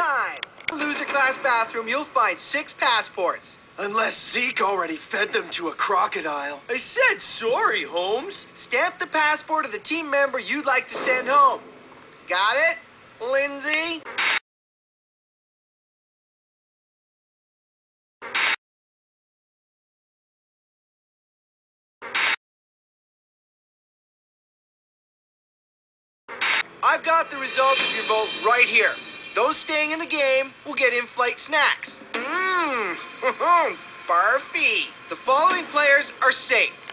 time. Loser class bathroom, you'll find 6 passports. Unless Zeke already fed them to a crocodile. I said sorry, Holmes. Stamp the passport of the team member you'd like to send home. Got it, Lindsay? I've got the results of your vote right here. Those staying in the game will get in-flight snacks. Mmm, barfy. The following players are safe.